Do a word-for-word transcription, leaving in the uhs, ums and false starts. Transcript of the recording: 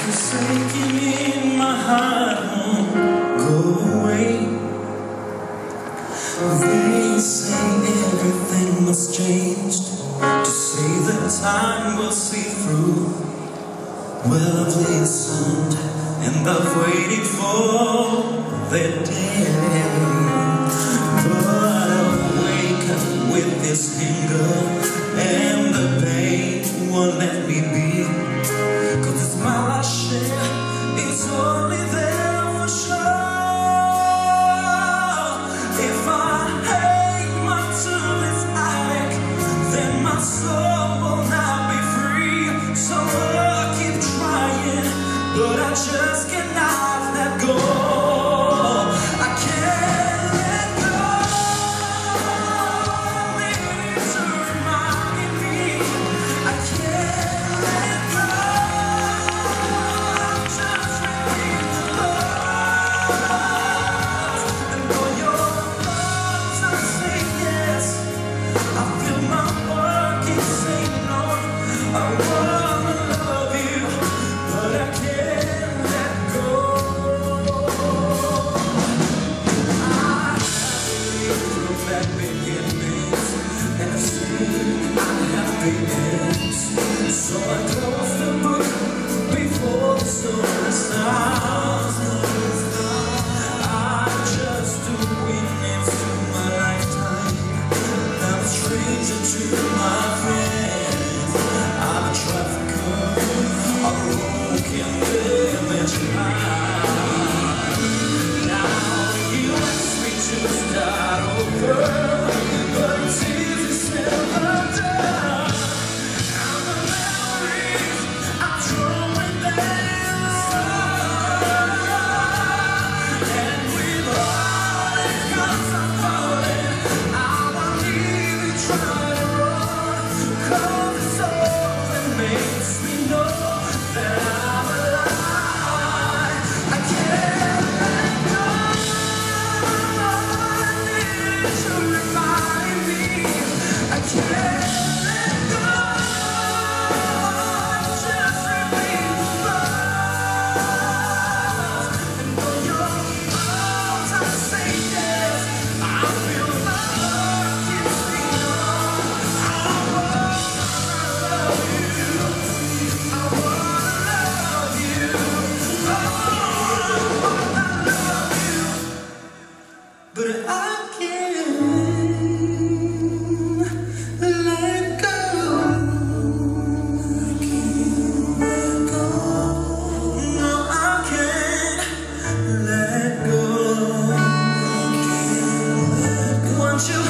forsaken in my heart won't go away. They say everything must change to say that time will see through. Well, I've listened and I've waited for that day, but I'll wake up with this anger and the pain won't let me be. Cause it's my last share, it's only there for sure. If I hate my tooth addict, then my soul will not be free. So I'll keep trying, but I just cannot let go. I can't let go. Need to remind me I can't let go. Just repeat the love, and for your love I say yes. I feel my heart keep saying no. I wanna love you, but I can't let go. I believe through bad beginnings, and I've seen unhappy ends. So I close the book before the story starts. I just do witness to my lifetime. I'm a stranger to my friends. I'm a trafficker, a broken image heart. Now you ask me to start over, but it's easy said than done. And the memories I'm throwing down, and with all it comes I'm falling, I won't even try to run. Cause it's all that makes me know that I'm alive. I can't let go. I need to remind me I can't let go. Just repeat the love, and for your arms I say yes. I feel my heart keep saying no. I wanna love you, I wanna love you, oh, I wanna love you, but I can't let go. I can't let go. No, I can't let go. I can't let go. Once you